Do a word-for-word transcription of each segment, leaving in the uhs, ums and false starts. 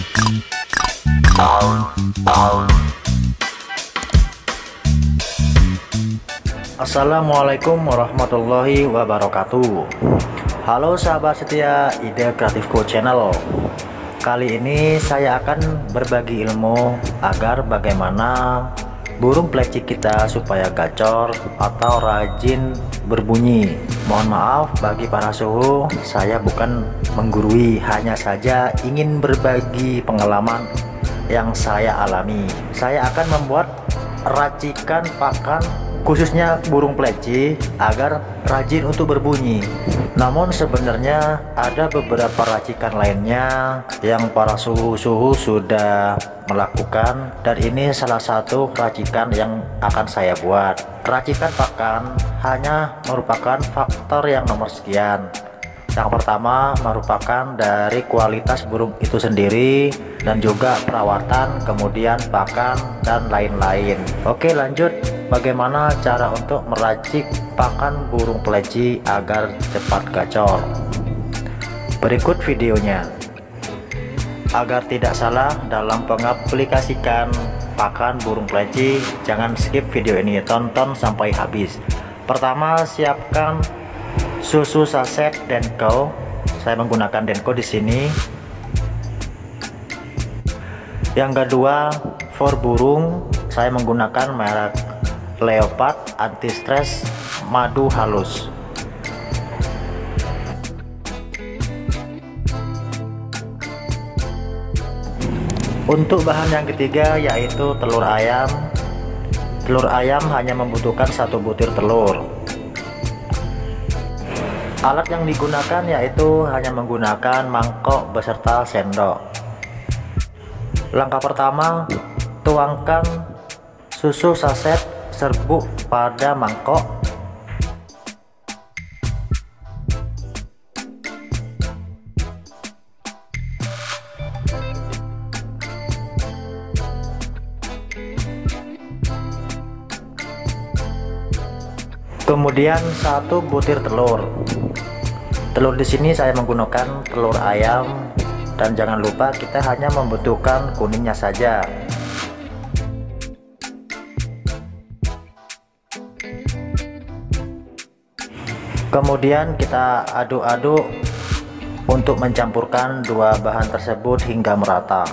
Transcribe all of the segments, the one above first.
Assalamualaikum warahmatullahi wabarakatuh. Halo sahabat setia Ide Kreatifku Channel. Kali ini saya akan berbagi ilmu agar bagaimana burung pleci kita supaya gacor atau rajin berbunyi. Mohon maaf bagi para suhu, saya bukan menggurui, hanya saja ingin berbagi pengalaman yang saya alami. Saya akan membuat racikan pakan khususnya burung pleci agar rajin untuk berbunyi. Namun sebenarnya ada beberapa racikan lainnya yang para suhu-suhu sudah melakukan, dan ini salah satu racikan yang akan saya buat. Racikan pakan hanya merupakan faktor yang nomor sekian. Yang pertama merupakan dari kualitas burung itu sendiri dan juga perawatan, kemudian pakan dan lain-lain. Oke, lanjut. Bagaimana cara untuk meracik pakan burung pleci agar cepat gacor? Berikut videonya. Agar tidak salah dalam pengaplikasikan pakan burung pleci, jangan skip video ini, tonton sampai habis. Pertama, siapkan susu saset Denko. Saya menggunakan Denko di sini. Yang kedua, for burung saya menggunakan merek Leopard anti stress madu halus. Untuk bahan yang ketiga yaitu telur ayam. Telur ayam hanya membutuhkan satu butir telur. Alat yang digunakan yaitu hanya menggunakan mangkok beserta sendok. Langkah pertama, tuangkan susu saset serbuk pada mangkok. Kemudian satu butir telur. Telur di sini saya menggunakan telur ayam, dan jangan lupa kita hanya membutuhkan kuningnya saja. Kemudian kita aduk-aduk untuk mencampurkan dua bahan tersebut hingga merata.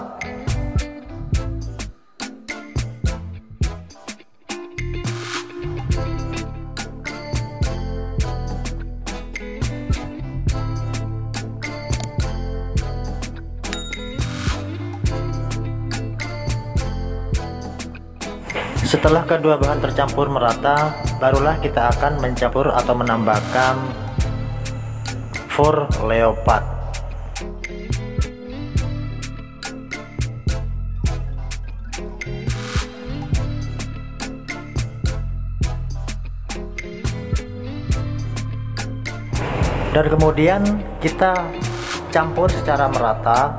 Setelah kedua bahan tercampur merata, barulah kita akan mencampur atau menambahkan fur leopard. Dan kemudian kita campur secara merata.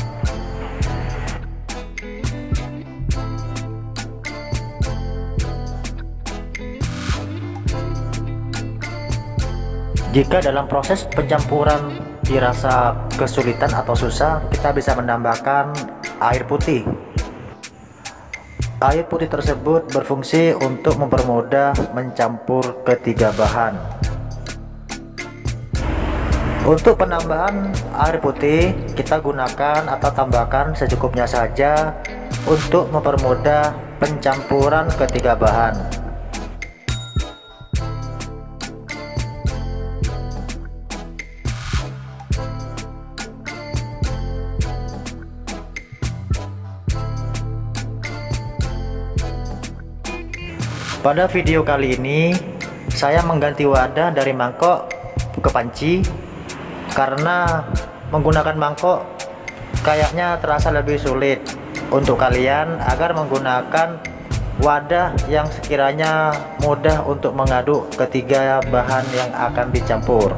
Jika dalam proses pencampuran dirasa kesulitan atau susah, kita bisa menambahkan air putih. Air putih tersebut berfungsi untuk mempermudah mencampur ketiga bahan. Untuk penambahan air putih, kita gunakan atau tambahkan secukupnya saja untuk mempermudah pencampuran ketiga bahan. Pada video kali ini saya mengganti wadah dari mangkok ke panci karena menggunakan mangkok kayaknya terasa lebih sulit. Untuk kalian agar menggunakan wadah yang sekiranya mudah untuk mengaduk ketiga bahan yang akan dicampur.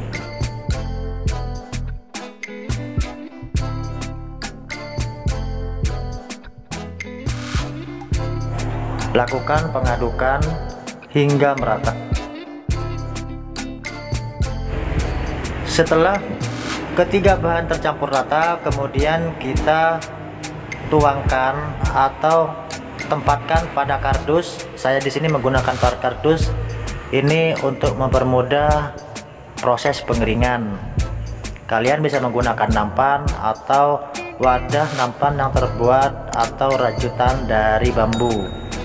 Lakukan pengadukan hingga merata. Setelah Ketiga bahan tercampur rata, kemudian kita tuangkan atau tempatkan pada kardus. Saya di sini menggunakan kardus ini untuk mempermudah proses pengeringan. Kalian bisa menggunakan nampan atau wadah nampan yang terbuat atau rajutan dari bambu.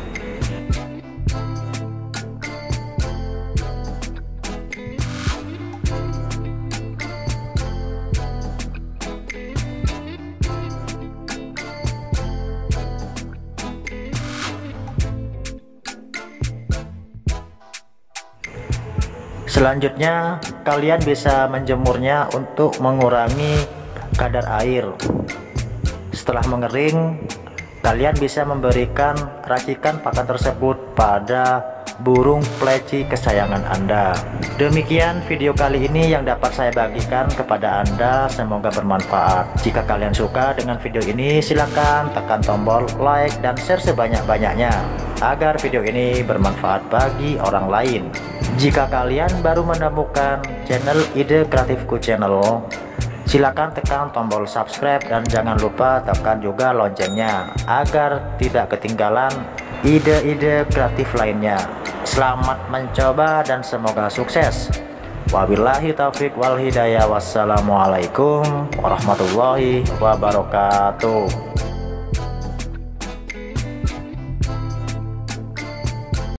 Selanjutnya kalian bisa menjemurnya untuk mengurangi kadar air. Setelah mengering, kalian bisa memberikan racikan pakan tersebut pada burung pleci kesayangan Anda. Demikian video kali ini yang dapat saya bagikan kepada Anda, semoga bermanfaat. Jika kalian suka dengan video ini, silakan tekan tombol like dan share sebanyak-banyaknya agar video ini bermanfaat bagi orang lain. Jika kalian baru menemukan channel Ide Kreatifku Channel, silakan tekan tombol subscribe dan jangan lupa tekan juga loncengnya agar tidak ketinggalan ide-ide kreatif lainnya. Selamat mencoba dan semoga sukses. Wabillahi taufiq wal hidayah. Wassalamualaikum warahmatullahi wabarakatuh.